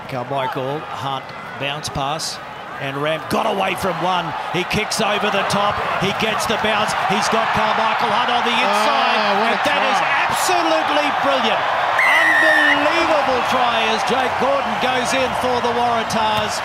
Carmichael, Hunt, bounce pass, and Ramm got away from one. He kicks over the top, he gets the bounce, he's got Carmichael Hunt on the inside, and that is absolutely brilliant. Unbelievable try as Jake Gordon goes in for the Waratahs.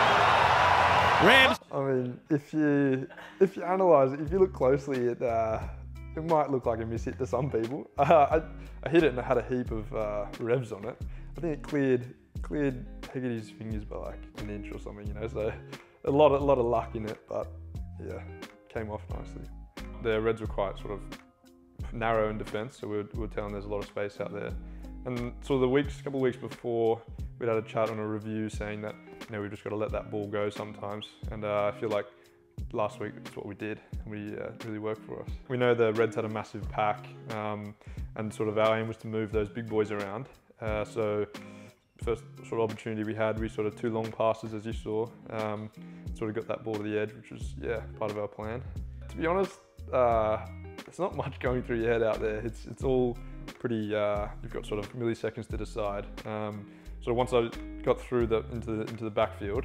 Ramm. I mean, if you analyse it, if you look closely, it might look like a miss hit to some people. I hit it and I had a heap of revs on it. I think it cleared Hegarty's fingers by like an inch or something, you know. So a lot of luck in it, but yeah, came off nicely. The Reds were quite sort of narrow in defence, so we were telling there's a lot of space out there. And sort of a couple of weeks before, we'd had a chat on a review saying that, you know, we've just got to let that ball go sometimes. And I feel like last week that's what we did, and we really worked for us. We know the Reds had a massive pack, and sort of our aim was to move those big boys around. So first sort of opportunity we had, we sort of 2 long passes, as you saw, sort of got that ball to the edge, which was, yeah, part of our plan. To be honest, there's not much going through your head out there. It's all pretty, you've got sort of milliseconds to decide. So once I got through into the backfield,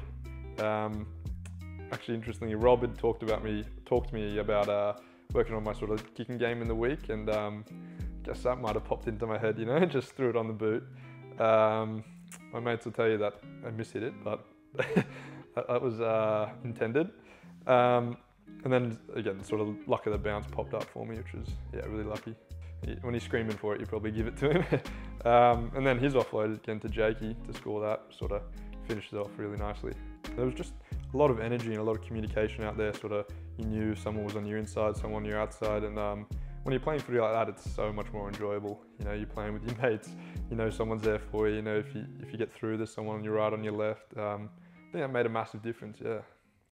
actually interestingly, Rob had talked to me about working on my sort of kicking game in the week, and guess that might have popped into my head, you know, just threw it on the boot. My mates will tell you that I mishit it, but that was intended. And then again, sort of luck of the bounce popped up for me, which was, yeah, really lucky. When he's screaming for it, you probably give it to him. And then his offload again to Jakey to score that, sort of finished it off really nicely. There was just a lot of energy and a lot of communication out there. Sort of, you knew someone was on your inside, someone on your outside, and when you're playing footy like that, it's so much more enjoyable. You know, you're playing with your mates. You know, someone's there for you. You know, if you get through, there's someone on your right, on your left. I think that made a massive difference. Yeah.